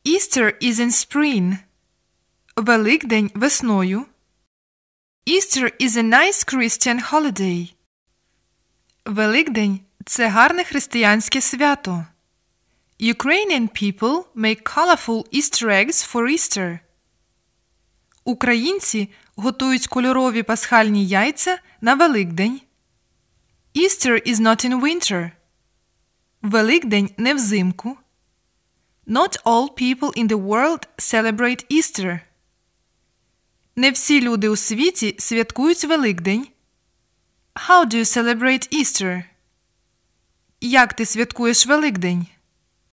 Easter is in spring. Великдень весною. Easter is a nice Christian holiday. Великдень – це гарне християнське свято. Ukrainian people make colorful Easter eggs for Easter. Українці готують кольорові пасхальні яйця на Великдень. Easter is not in winter. Великдень не взимку. Not all people in the world celebrate Easter. Не всі люди у світі святкують Великдень. How do you celebrate Easter? Як ти святкуєш Великдень?